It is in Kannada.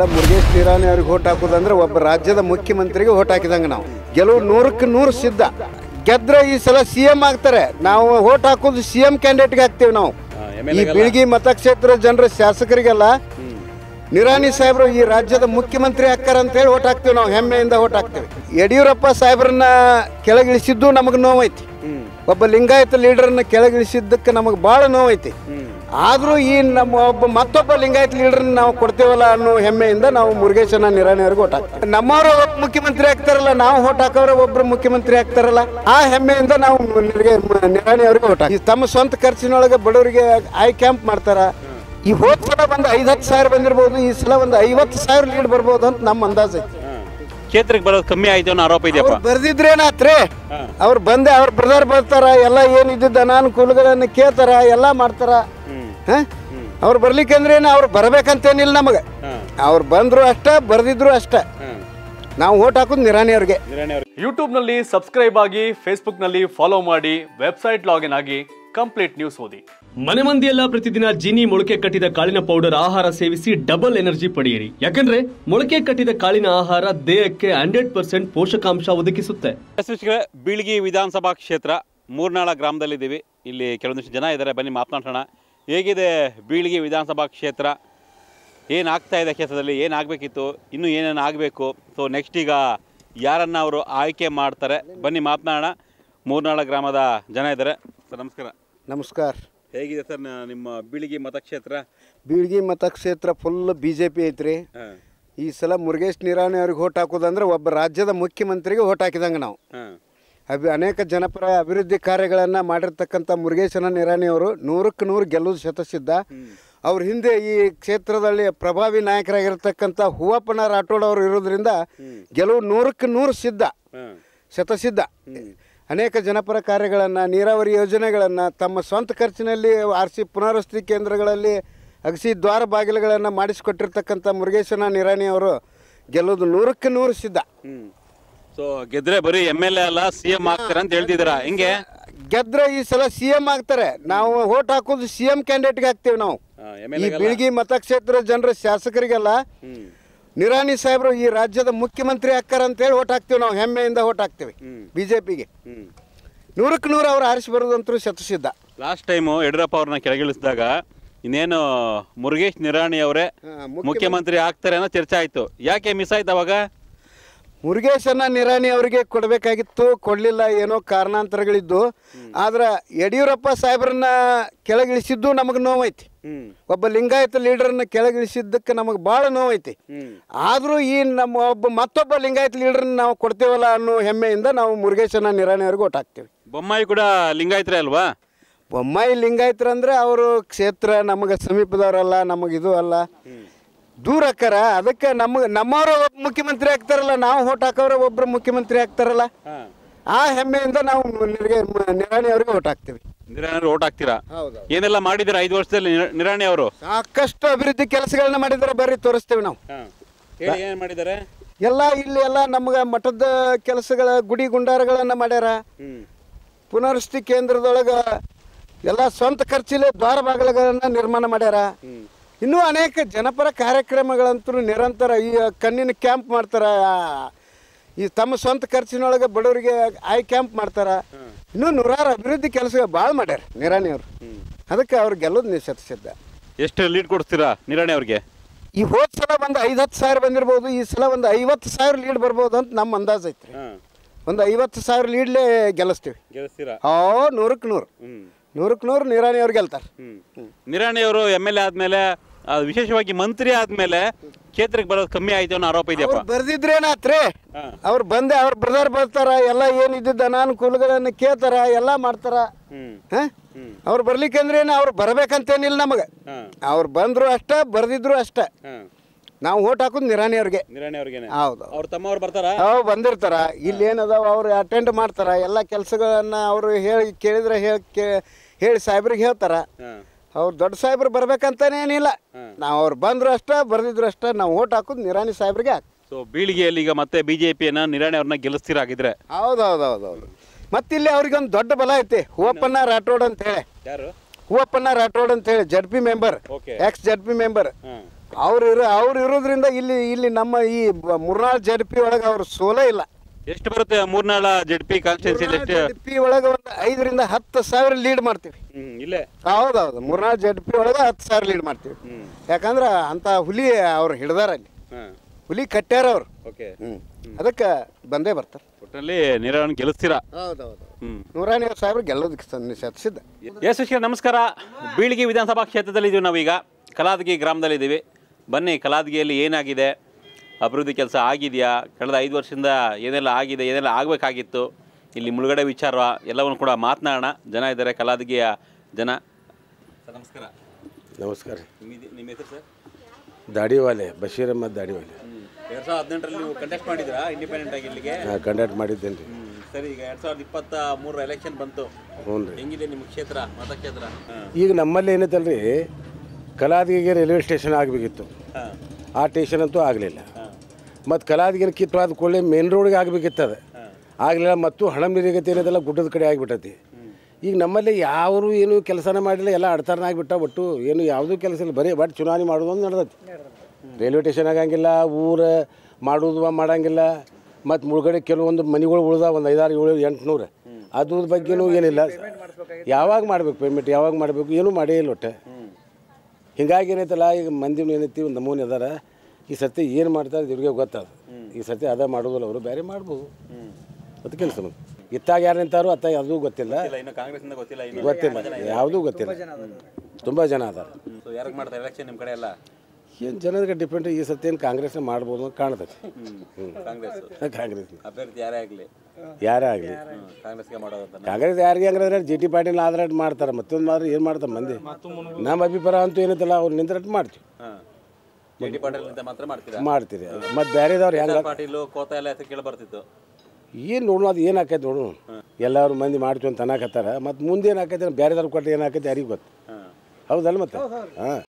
ಮುರುಗೇಶ್ ನಿರಾಣಿ ಅವ್ರಿಗೆ ಓಟ್ ಹಾಕೋದಂದ್ರೆ ಒಬ್ಬ ರಾಜ್ಯದ ಮುಖ್ಯಮಂತ್ರಿಗೆ ಓಟ್ ಹಾಕಿದಂಗೆ ನಾವು ಗೆಲುವು 100ಕ್ಕೆ 100 ಸಿದ್ಧ. ಗೆದ್ರೆ ಈ ಸಲ CM ಆಗ್ತಾರೆ. ನಾವು ಓಟ್ ಹಾಕೋದು CM ಕ್ಯಾಂಡಿಡೇಟ್ಗೆ ಹಾಕ್ತೀವಿ. ನಾವು ಈ ಬೀಳ್ಗಿ ಮತಕ್ಷೇತ್ರ ಜನರ ಶಾಸಕರಿಗೆಲ್ಲ ನಿರಾಣಿ ಸಾಹೇಬರು ಈ ರಾಜ್ಯದ ಮುಖ್ಯಮಂತ್ರಿ ಹಾಕ್ತಾರ ಅಂತ ಹೇಳಿ ಓಟ್ ಹಾಕ್ತೀವಿ. ನಾವು ಹೆಮ್ಮೆಯಿಂದ ಓಟ್ ಹಾಕ್ತೀವಿ. ಯಡಿಯೂರಪ್ಪ ಸಾಹೇಬ್ರನ್ನ ಕೆಳಗಿಳಿಸಿದ್ದು ನಮಗೆ ನೋವೈತಿ. ಒಬ್ಬ ಲಿಂಗಾಯತ ಲೀಡರ್ನ ಕೆಳಗಿಳಿಸಿದ್ದಕ್ಕೆ ನಮಗೆ ಭಾಳ ನೋವೈತಿ. ಆದರೂ ಈ ಮತ್ತೊಬ್ಬ ಲಿಂಗಾಯತ್ ಲೀಡರ್ನ ನಾವು ಕೊಡ್ತೇವಲ್ಲ ಅನ್ನೋ ಹೆಮ್ಮೆಯಿಂದ ನಾವು ಮುರುಗೇಶನ ನಿರಾಣಿ ಅವ್ರಿಗೆ ಓಟ್ ಹಾಕ್ತೀವಿ. ನಮ್ಮವರು ಮುಖ್ಯಮಂತ್ರಿ ಆಗ್ತಾರಲ್ಲ, ನಾವು ಓಟ್ ಹಾಕೋರು ಒಬ್ಬರು ಮುಖ್ಯಮಂತ್ರಿ ಆಗ್ತಾರಲ್ಲ, ಆ ಹೆಮ್ಮೆಯಿಂದ ನಾವು ನಿರಾಣಿ ಅವ್ರಿಗೆ ಓಟ್ ಹಾಕ್ತೀವಿ. ತಮ್ಮ ಸ್ವಂತ ಖರ್ಚಿನೊಳಗೆ ಬಡವರಿಗೆ ಕ್ಯಾಂಪ್ ಮಾಡ್ತಾರ. ಈ ಹೋದ ಸಲ ಒಂದು 5-10 ಸಾವಿರ ಬಂದಿರ್ಬೋದು, ಈ ಸಲ ಒಂದು 50,000 ಲೀಡ್ ಬರ್ಬೋದು ಅಂತ ನಮ್ಮ ಅಂದಾಜು ಐತಿ. ಕ್ಷೇತ್ರಕ್ಕೆ ಬರೋದು ಕಮ್ಮಿ ಆಯ್ತು ಅನ್ನೋ ಆರೋಪ ಇದೆಯಪ್ಪ. ಬರ್ದಿದ್ರೇನಾತ್ರಿ, ಅವ್ರು ಬಂದೆ ಅವ್ರ ಬ್ರದರ್ ಬರ್ತಾರ, ಎಲ್ಲ ಏನಿದ್ದ ಅನಾನುಕೂಲಗಳನ್ನ ಕೇಳ್ತಾರ, ಎಲ್ಲ ಮಾಡ್ತಾರ. ಅವ್ರು ಬರ್ಲಿಕ್ಕೆ ಅಂದ್ರೆ ಅವ್ರು ಬರ್ಬೇಕಂತೇನಿಲ್ಲ ನಮಗೆ. ಅವ್ರು ಬಂದ್ರು ಅಷ್ಟ, ಬರ್ದಿದ್ರು ಅಷ್ಟ. ನಾವು ಓಟ್ ಹಾಕೋದು ನಿರಾಣಿ ಅವ್ರಿಗೆ. ಯೂಟ್ಯೂಬ್ನಲ್ಲಿ ಸಬ್ಸ್ಕ್ರೈಬ್ ಆಗಿ, ಫೇಸ್ಬುಕ್ನಲ್ಲಿ ಫಾಲೋ ಮಾಡಿ, ವೆಬ್ಸೈಟ್ ಲಾಗಿನ್ ಆಗಿ ಕಂಪ್ಲೀಟ್ ನ್ಯೂಸ್ ಓದಿ. ಮನೆ ಮಂದಿಯೆಲ್ಲ ಪ್ರತಿದಿನ ಜೀನಿ ಮೊಳಕೆ ಕಟ್ಟಿದ ಕಾಳಿನ ಪೌಡರ್ ಆಹಾರ ಸೇವಿಸಿ ಡಬಲ್ ಎನರ್ಜಿ ಪಡೆಯಿರಿ. ಯಾಕಂದ್ರೆ ಮೊಳಕೆ ಕಟ್ಟಿದ ಕಾಳಿನ ಆಹಾರ ದೇಹಕ್ಕೆ 100% ಪೋಷಕಾಂಶ ಒದಗಿಸುತ್ತೆ. ಬೀಳ್ಗಿ ವಿಧಾನಸಭಾ ಕ್ಷೇತ್ರ ಮೂರ್ನಾಳ ಗ್ರಾಮದಲ್ಲಿದ್ದೀವಿ. ಇಲ್ಲಿ ಕೆಲವೊಂದಿಷ್ಟು ಜನ ಇದ್ದಾರೆ, ಬನ್ನಿ ಮಾತನಾಡೋಣ. ಹೇಗಿದೆ ಬೀಳ್ಗಿ ವಿಧಾನಸಭಾ ಕ್ಷೇತ್ರ? ಏನಾಗ್ತಾ ಇದೆ ಕ್ಷೇತ್ರದಲ್ಲಿ? ಏನಾಗಬೇಕಿತ್ತು, ಇನ್ನೂ ಏನೇನು ಆಗಬೇಕು? ಸೊ ನೆಕ್ಸ್ಟ್ ಈಗ ಯಾರನ್ನು ಅವರು ಆಯ್ಕೆ ಮಾಡ್ತಾರೆ, ಬನ್ನಿ ಮಾತನಾಡೋಣ. ಮೂರ್ನಾಳ ಗ್ರಾಮದ ಜನ ಇದ್ದಾರೆ. ಸರ್ ನಮಸ್ಕಾರ. ನಮಸ್ಕಾರ. ಹೇಗಿದೆ ಸರ್ ನಿಮ್ಮ ಬೀಳ್ಗಿ ಮತಕ್ಷೇತ್ರ? ಬೀಳ್ಗಿ ಮತಕ್ಷೇತ್ರ ಫುಲ್ BJP ಐತ್ರಿ. ಈ ಸಲ ಮುರುಗೇಶ್ ನಿರಾಣಿ ಅವ್ರಿಗೆ ಓಟ್ ಹಾಕೋದಂದ್ರೆ ಒಬ್ಬ ರಾಜ್ಯದ ಮುಖ್ಯಮಂತ್ರಿಗೆ ಓಟ್ ಹಾಕಿದಂಗೆ ನಾವು. ಅನೇಕ ಜನಪರ ಅಭಿವೃದ್ಧಿ ಕಾರ್ಯಗಳನ್ನು ಮಾಡಿರ್ತಕ್ಕಂಥ ಮುರುಗೇಶನ ನಿರಾಣಿ ಅವರು 100ಕ್ಕೆ 100 ಗೆಲ್ಲುವುದು ಶತಸಿದ್ಧ. ಅವ್ರ ಹಿಂದೆ ಈ ಕ್ಷೇತ್ರದಲ್ಲಿ ಪ್ರಭಾವಿ ನಾಯಕರಾಗಿರ್ತಕ್ಕಂಥ ಹೂವಪ್ಪನ ರಾಠೋಡ್ ಅವರು ಇರೋದ್ರಿಂದ ಗೆಲುವು 100ಕ್ಕೆ 100 ಸಿದ್ಧ, ಶತಸಿದ್ಧ. ಅನೇಕ ಜನಪರ ಕಾರ್ಯಗಳನ್ನು, ನೀರಾವರಿ ಯೋಜನೆಗಳನ್ನು ತಮ್ಮ ಸ್ವಂತ ಖರ್ಚಿನಲ್ಲಿ ಆರಿಸಿ ಪುನರ್ವಸತಿ ಕೇಂದ್ರಗಳಲ್ಲಿ ಅಗಸಿ ದ್ವಾರ ಬಾಗಿಲುಗಳನ್ನು ಮಾಡಿಸಿಕೊಟ್ಟಿರ್ತಕ್ಕಂಥ ಮುರುಗೇಶನ ನಿರಾಣಿ ಅವರು ಗೆಲ್ಲೋದು 100ಕ್ಕೆ 100 ಸಿದ್ಧ. ಸೊ ಗೆದ್ರೆ ಬರೀ MLA ಅಲ್ಲ, CM ಆಗ್ತಾರೆ ಅಂತ ಹೇಳ್ತಿದ್ದೀರಾ? ಹಿಂಗೆ ಗೆದ್ರೆ ಈ ಸಲ CM ಆಗ್ತಾರೆ. ನಾವು ಓಟ್ ಹಾಕೋದು CM ಕ್ಯಾಂಡಿಡೇಟ್ಗೆ ಹಾಕ್ತೀವಿ. ನಾವು ಈ ಬೀಳ್ಗಿ ಮತಕ್ಷೇತ್ರ ಜನರ ಶಾಸಕರಿಗೆಲ್ಲ ನಿರಾಣಿ ಸಾಹೇಬರು ಈ ರಾಜ್ಯದ ಮುಖ್ಯಮಂತ್ರಿ ಹಾಕ್ತಾರ ಅಂತ ಹೇಳಿ ಓಟ್ ಹಾಕ್ತೀವಿ. ನಾವು ಹೆಮ್ಮೆಯಿಂದ ಓಟ್ ಹಾಕ್ತೀವಿ BJPಗೆ. 100ಕ್ಕೆ 100 ಅವ್ರು ಆರಿಸಿ ಬರೋದಂತೂ ಶತಸಿದ್ಧ. ಲಾಸ್ಟ್ ಟೈಮು ಯಡಿಯೂರಪ್ಪ ಅವ್ರನ್ನ ಕೆಳಗಿಳಿಸಿದಾಗ ಇನ್ನೇನು ಮುರುಗೇಶ್ ನಿರಾಣಿ ಅವರೇ ಮುಖ್ಯಮಂತ್ರಿ ಆಗ್ತಾರೆ ಅನ್ನೋ ಚರ್ಚೆ ಆಯಿತು. ಯಾಕೆ ಮಿಸ್ ಆಯ್ತು ಅವಾಗ? ಮುರುಗೇಶನ ನಿರಾಣಿ ಅವರಿಗೆ ಕೊಡಬೇಕಾಗಿತ್ತು, ಕೊಡಲಿಲ್ಲ, ಏನೋ ಕಾರಣಾಂತರಗಳಿದ್ದು. ಆದ್ರೆ ಯಡಿಯೂರಪ್ಪ ಸಾಹೇಬ್ರನ್ನ ಕೆಳಗಿಳಿಸಿದ್ದು ನಮಗೆ ನೋವೈತಿ. ಒಬ್ಬ ಲಿಂಗಾಯತ ಲೀಡರ್ನ ಕೆಳಗಿಳಿಸಿದ್ದಕ್ಕೆ ನಮಗೆ ಭಾಳ ನೋವೈತಿ. ಆದರೂ ಈ ಮತ್ತೊಬ್ಬ ಲಿಂಗಾಯತ ಲೀಡರ್ನ ನಾವು ಕೊಡ್ತೇವಲ್ಲ ಅನ್ನೋ ಹೆಮ್ಮೆಯಿಂದ ನಾವು ಮುರುಗೇಶನ ನಿರಾಣಿ ಅವ್ರಿಗೆ ಓಟ್ ಹಾಕ್ತೀವಿ. ಬೊಮ್ಮಾಯಿ ಕೂಡ ಲಿಂಗಾಯತರೇ ಅಲ್ವಾ? ಬೊಮ್ಮಾಯಿ ಲಿಂಗಾಯತರಂದ್ರೆ ಅವರು ಕ್ಷೇತ್ರ ನಮಗೆ ಸಮೀಪದವರಲ್ಲ, ನಮಗಿದು ಅಲ್ಲ, ದೂರ ಅಕ್ಕಾರ. ಅದಕ್ಕೆ ನಮ್ಮವರು ಮುಖ್ಯಮಂತ್ರಿ ಆಗ್ತಾರಲ್ಲ, ನಾವು ಓಟ್ ಹಾಕೋರು ಒಬ್ಬರು ಮುಖ್ಯಮಂತ್ರಿ ಆಗ್ತಾರಲ್ಲ, ಆ ಹೆಮ್ಮೆಯಿಂದ ನಾವು ನಿರಾಣಿ ಅವ್ರಿಗೆ ಓಟ್ ಹಾಕ್ತೀವಿ. ನಿರಾಣಿ ಓಟ್ ಹಾಕ್ತೀರಾ? ಏನೆಲ್ಲ ಮಾಡಿದಿರ 5 ವರ್ಷದಲ್ಲಿ ನಿರಾಣಿ ಅವರು? ಸಾಕಷ್ಟು ಅಭಿವೃದ್ಧಿ ಕೆಲಸಗಳನ್ನ ಮಾಡಿದಾರೆ, ಬರ್ರಿ ತೋರಿಸ್ತೇವೆ ನಾವು. ಏನ್ ಮಾಡಿದ್ದಾರೆ? ಎಲ್ಲ ಇಲ್ಲಿ ಎಲ್ಲ ನಮ್ಗೆ ಮಠದ ಕೆಲಸಗಳ, ಗುಡಿ ಗುಂಡಾರಗಳನ್ನ ಮಾಡ್ಯಾರ. ಪುನರ್ವಸತಿ ಕೇಂದ್ರದೊಳಗೆ ಎಲ್ಲ ಸ್ವಂತ ಖರ್ಚಿಲೆ ದ್ವಾರ ಬಾಗಿಲುಗಳನ್ನ ನಿರ್ಮಾಣ ಮಾಡ್ಯಾರ. ಇನ್ನೂ ಅನೇಕ ಜನಪರ ಕಾರ್ಯಕ್ರಮಗಳಂತೂ ನಿರಂತರ. ಈ ಕಣ್ಣಿನ ಕ್ಯಾಂಪ್ ಮಾಡ್ತಾರ, ಈ ತಮ್ಮ ಸ್ವಂತ ಖರ್ಚಿನೊಳಗೆ ಬಡವರಿಗೆ ಕ್ಯಾಂಪ್ ಮಾಡ್ತಾರ. ಇನ್ನೂ 100 ಅಭಿವೃದ್ಧಿ ಕೆಲಸ ಭಾಳ ಮಾಡ್ಯಾರ ನಿರಾಣಿ ಅವರು. ಅದಕ್ಕೆ ಅವ್ರು ಗೆಲ್ಲೋದು ಶತಸಿದ್ಧ. ಎಷ್ಟು ಲೀಡ್ ಕೊಡ್ತೀರಾ ನಿರಾಣಿ ಅವ್ರಿಗೆ? ಈ ಹೋದ ಸಲ ಒಂದು 5-10 ಸಾವಿರ ಬಂದಿರ್ಬೋದು, ಈ ಸಲ ಒಂದು 50,000 ಲೀಡ್ ಬರ್ಬೋದು ಅಂತ ನಮ್ಮ ಅಂದಾಜು ಐತ್ರಿ. ಒಂದು 50,000 ಲೀಡ್ಲೇ ಗೆಲ್ಲಿಸ್ತೀವಿ. 100ಕ್ಕೆ 100 100ಕ್ಕೆ 100 ನಿರಾಣಿ ಅವ್ರು ಗೆಲ್ತಾರೆ. ನಿರಾಣಿ ಅವರು MLA ಆದ್ಮೇಲೆ, ವಿಶೇಷವಾಗಿ ಮಂತ್ರಿ ಆದ್ಮೇಲೆ ಕ್ಷೇತ್ರಕ್ಕೆ ಬರೋದು ಕಮ್ಮಿ ಆಯ್ತು ಅನ್ನೋ ಆರೋಪ ಇದೆಯಪ್ಪ. ಬರ್ದಿದ್ರೇನಾತ್ರಿ, ಅವ್ರು ಬಂದೆ ಅವ್ರ ಬ್ರದರ್ ಬರ್ತಾರ, ಎಲ್ಲ ಏನಿದ್ದ ಅನಾನುಕೂಲಗಳನ್ನ ಕೇಳ್ತಾರ, ಎಲ್ಲ ಮಾಡ್ತಾರ. ಅವ್ರು ಬರ್ಲಿಕ್ಕೆ ಅಂದ್ರೆ ಅವ್ರು ಬರ್ಬೇಕಂತೇನಿಲ್ಲ ನಮಗೆ. ಅವ್ರು ಬಂದ್ರು ಅಷ್ಟ, ಬರ್ದಿದ್ರು ಅಷ್ಟ. ನಾವು ಓಟ್ ಹಾಕೋದು ನಿರಾಣಿ ಅವ್ರಿಗೆ. ಹೌದು. ಅವ್ರ ತಮ್ಮವ್ರು ಬರ್ತಾರ, ಬಂದಿರ್ತಾರ. ಇಲ್ಲಿ ಏನದಾವ ಅವ್ರು ಅಟೆಂಡ್ ಮಾಡ್ತಾರ. ಎಲ್ಲ ಕೆಲಸಗಳನ್ನ ಅವರು ಕೇಳಿದ್ರೆ ಹೇಳಿ ಸಾಹೇಬ್ರಿಗೆ ಹೇಳ್ತಾರ. ಅವ್ರು ದೊಡ್ಡ ಸಾಹೇಬ್ರು ಬರ್ಬೇಕಂತಾನೆ ಏನಿಲ್ಲ. ನಾವು ಅವ್ರು ಬಂದ್ರು ಅಷ್ಟ, ಬರ್ದಿದ್ರು ಅಷ್ಟ. ನಾವು ಓಟ್ ಹಾಕೋದು ನಿರಾಣಿ ಸಾಹೇಬ್ರಿಗೆ ಹಾಕಿ. ಸೊ ಬೀಳ್ಗಿಯಲ್ಲಿ ಈಗ ಮತ್ತೆ BJPಯನ್ನ ನಿರಾಣಿ ಅವ್ರನ್ನ ಗೆಲ್ಲಿಸ್ತೀರಾಗಿದ್ರೆ? ಹೌದು. ಮತ್ತಿಲ್ಲಿ ಅವ್ರಿಗೆ ಒಂದು ದೊಡ್ಡ ಬಲ ಐತಿ. ಹೂವಪ್ಪನ ರಾಠೋಡ್ ಅಂತ ಹೇಳಿ. ಯಾರು? ಹೂವಪ್ಪನ ರಾಠೋಡ್ ಅಂತ ಹೇಳಿ ZP member, ex ZP member. ಅವ್ರು ಇರೋದ್ರಿಂದ ಇಲ್ಲಿ ನಮ್ಮ ಈ ಮುರ್ನಾಳ್ ಜಡ್ಪಿ ಒಳಗೆ ಅವ್ರ ಸೋಲೇ ಇಲ್ಲ. ಎಷ್ಟು ಬರುತ್ತೆ ಮೂರ್ನಾಳ ಜೆಡ್ಪಿ ಕಾನ್ಸ್ಟಿಟ್ಯೂನ್ಸಿ ಎಷ್ಟು? ಜಡ್ಪಿ ಒಳಗೆ ಒಂದು 5 ರಿಂದ 10,000 ಲೀಡ್ ಮಾಡ್ತೀವಿ. ಇಲ್ಲೇ ಹೌದೌದು, ಮೂರ್ನಾಳ್ ಜಡ್ಪಿ ಒಳಗೆ 10,000 ಲೀಡ್ ಮಾಡ್ತೀವಿ. ಯಾಕಂದ್ರೆ ಅಂತ ಹುಲಿ ಅವ್ರು ಹಿಡ್ದಾರ, ಅಲ್ಲಿ ಹುಲಿ ಕಟ್ಟ್ಯಾರ ಅವ್ರು. ಓಕೆ, ಅದಕ್ಕೆ ಬಂದೇ ಬರ್ತಾರೆ. ಒಟ್ಟಿನಲ್ಲಿ ನೀರಾವರಿ ಗೆಲ್ಲಿಸ್ತೀರಾ? ಹೌದೌದು, 150 ಸಾವಿರ ಗೆಲ್ಲೋದಕ್ಕೆ ಸಿದ್ಧ. ಯಶಸ್ವಿ ನಮಸ್ಕಾರ. ಬೀಳ್ಗಿ ವಿಧಾನಸಭಾ ಕ್ಷೇತ್ರದಲ್ಲಿ ಇದೀವಿ ನಾವೀಗ. ಕಲಾದಗಿ ಗ್ರಾಮದಲ್ಲಿದ್ದೀವಿ. ಬನ್ನಿ, ಕಲಾದಗಿಯಲ್ಲಿ ಏನಾಗಿದೆ, ಅಭಿವೃದ್ಧಿ ಕೆಲಸ ಆಗಿದೆಯಾ, ಕಳೆದ 5 ವರ್ಷದಿಂದ ಏನೆಲ್ಲ ಆಗಿದೆ, ಏನೆಲ್ಲ ಆಗಬೇಕಾಗಿತ್ತು, ಇಲ್ಲಿ ಮುಳುಗಡೆ ವಿಚಾರ ಎಲ್ಲವನ್ನು ಕೂಡ ಮಾತನಾಡೋಣ. ಜನ ಇದ್ದಾರೆ, ಕಲಾದಗಿಯ ಜನ. ಸರ್ ನಮಸ್ಕಾರ. ನಮಸ್ಕಾರ. ನಿಮ್ಮ ಹೆಸರು ಸರ್? ದಾಡಿವಾಲೆ, ಬಶೀರ್ ಅಹಮದ್ ದಾಡಿವಾಲೆ. 2018ರಲ್ಲಿ ನೀವು ಕಂಟೆಸ್ಟ್ ಮಾಡಿದ್ರಾ ಇಂಡಿಪೆಂಡೆಂಟ್ ಆಗಿ ಇಲ್ಲಿಗೆ? ಕಂಡಕ್ಟ್ ಮಾಡಿದ್ದೇನೆ ರೀ. ಸರಿ, ಈಗ 2023 ಎಲೆಕ್ಷನ್ ಬಂತು. ಹ್ಞೂ ರೀ. ಹೆಂಗಿದೆ ನಿಮ್ಮ ಕ್ಷೇತ್ರ, ಮತಕ್ಷೇತ್ರ? ಈಗ ನಮ್ಮಲ್ಲಿ ಏನೈತಲ್ರಿ, ಕಲಾದಗಿಗೆ ರೈಲ್ವೆ ಸ್ಟೇಷನ್ ಆಗಬೇಕಿತ್ತು. ಆ ಸ್ಟೇಷನ್ ಅಂತೂ ಆಗಲಿಲ್ಲ. ಮತ್ತು ಕಲಾದಗಿನ ಕಿತ್ತವಾದ ಕೂಡಲೇ ಮೇನ್ ರೋಡ್ಗೆ ಆಗಬೇಕಿತ್ತು, ಅದು ಆಗಲಿಲ್ಲ. ಮತ್ತು ಹಣಂಬೀರಿಗತಿ ಏನದಲ್ಲ ಗುಡ್ಡದ ಕಡೆ ಆಗಿಬಿಟ್ಟತಿ. ಈಗ ನಮ್ಮಲ್ಲಿ ಯಾರು ಏನು ಕೆಲಸನ ಮಾಡಿಲ್ಲ, ಎಲ್ಲ ಅಡ್ತಾರನ ಆಗಿಬಿಟ್ಟ. ಒಟ್ಟು ಏನು ಯಾವುದೂ ಕೆಲಸ ಇಲ್ಲ, ಬರೀ ಬಟ್ ಚುನಾವಣೆ ಮಾಡೋದು ಒಂದು ನಡೆದೈತಿ. ರೈಲ್ವೆ ಸ್ಟೇಷನ್ ಆಗಂಗಿಲ್ಲ, ಊರು ಮಾಡೋದು ಮಾಡಂಗಿಲ್ಲ. ಮತ್ತು ಮುಳುಗಡೆ ಕೆಲವೊಂದು ಮನೆಗಳು ಉಳ್ದ, ಒಂದು 500, 700, 800. ಅದ್ರ ಬಗ್ಗೆನೂ ಏನಿಲ್ಲ. ಯಾವಾಗ ಮಾಡಬೇಕು ಪೇಮೆಂಟ್, ಯಾವಾಗ ಮಾಡಬೇಕು, ಏನೂ ಮಾಡೇ ಇಲ್ಲ ಒಟ್ಟೆ. ಹಿಂಗಾಗಿ ಏನೈತಲ್ಲ, ಈಗ ಮಂದಿನೂ ಏನೈತಿ ಒಂದು ನಮೂನೆ ಅದಾರ. ಈ ಸರ್ತಿ ಏನು ಮಾಡ್ತಾರೆ ಇವ್ರಿಗೆ ಗೊತ್ತದ. ಈ ಸರ್ತಿ ಅದ ಮಾಡೋದಿಲ್ಲ, ಅವರು ಬೇರೆ ಮಾಡ್ಬೋದು. ಅದು ಕೆಲಸ ಇತ್ತಾಗ ಯಾರು ನಿಂತಾರೋ ಅತ್ತ ಯಾವುದೂ ಗೊತ್ತಿಲ್ಲ, ಗೊತ್ತಿಲ್ಲ, ಯಾವುದೂ ಗೊತ್ತಿಲ್ಲ. ತುಂಬ ಜನ ಅದಾರ. ಯಾರಿಗೆ ಮಾಡ್ತಾರೆ ಎಲೆಕ್ಷನ್ ನಿಮ್ಮ ಕಡೆ ಎಲ್ಲ? ಏನು ಜನರಿಗೆ ಡಿಪೆಂಡ್. ಈ ಸರ್ತಿ ಏನು ಕಾಂಗ್ರೆಸ್ನ ಮಾಡ್ಬೋದು ಅಂತ ಕಾಣ್ತೈತಿ. ಕಾಂಗ್ರೆಸ್ ಅಭ್ಯರ್ಥಿ ಯಾರೇ ಆಗಲಿ, ಯಾರೇ ಆಗಲಿ ಕಾಂಗ್ರೆಸ್ಗೆ ಮಾಡೋದು. ಕಾಂಗ್ರೆಸ್ ಯಾರಿಗೆ ಹಂಗಾದ್ರೆ GT ಪಾಟೀಲ್ ಆದ್ರೆ ಮಾಡ್ತಾರೆ, ಮತ್ತೊಂದು ಮಾತ್ರ ಏನು ಮಾಡ್ತಾರೆ ಮಂದಿ. ನಮ್ಮ ಅಭಿಪ್ರಾಯ ಅಂತೂ ಏನೈತಲ್ಲ, ಅವ್ರು ನಿಂತ್ರೆ ಮಾಡ್ತೀವಿ. GT ಪಾಟೀಲ್ ಮಾತ್ರ ಮಾಡ್ತೀರಿ. ಮತ್ತು ಬೇರೆದವ್ರು ಹೆಂಗೆ ಪಾಟೀಲ್ ಕೋತ ಎಲ್ಲ ಹೆಸರು ಕೇಳಿ ಬರ್ತಿತ್ತು. ಏನು ನೋಡೋಣ, ಅದು ಏನು ಆಕೈತೆ ನೋಡು. ಎಲ್ಲರೂ ಮಂದಿ ಮಾಡ್ತೀವಿ ಅಂತ ಅನ್ನಕತ್ತಾರ. ಮತ್ತು ಮುಂದೆ ಏನು ಆಕೈತೆ, ಬೇರೆದವ್ರು ಕೊಟ್ಟರೆ ಏನು ಆಕೈತೆ ಯಾರಿಗೆ ಗೊತ್ತು. ಹೌದಲ್ಲ ಮತ್ತೆ? ಹಾಂ.